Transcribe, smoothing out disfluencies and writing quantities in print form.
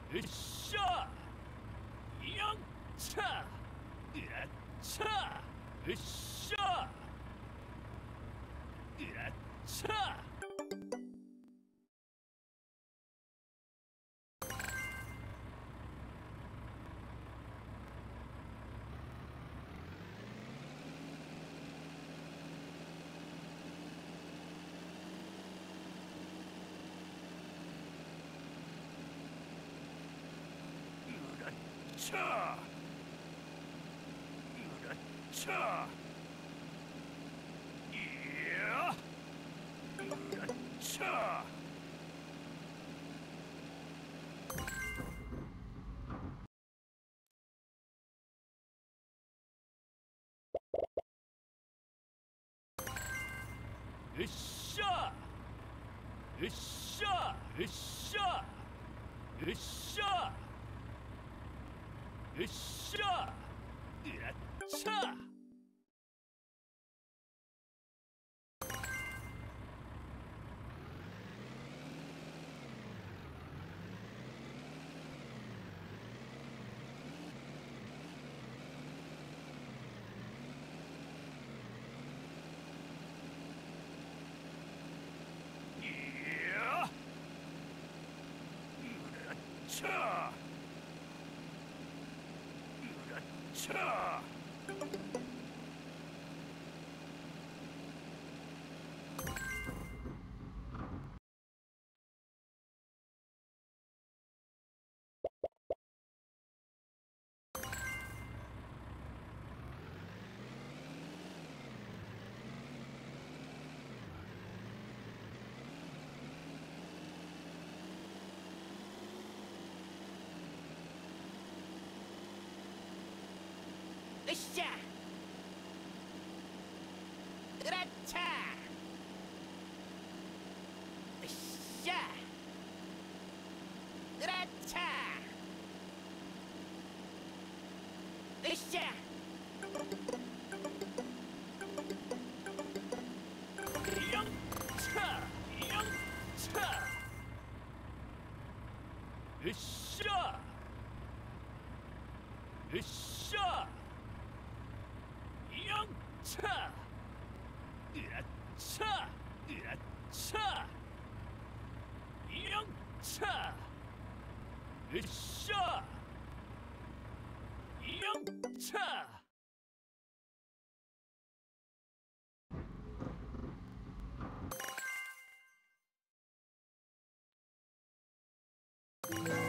よっしゃやんちゃやっちゃよっしゃやっちゃちゃうらっちゃいやうらっちゃよっしゃよっしゃよっしゃよっしゃよっしゃやっちゃいやうらっちゃうらっちゃよっしゃうらっちゃよっしゃうらっちゃよっしゃやんちゃやんちゃよっしゃよっしゃやんちゃやっちゃやっちゃやんちゃよっしゃやんちゃう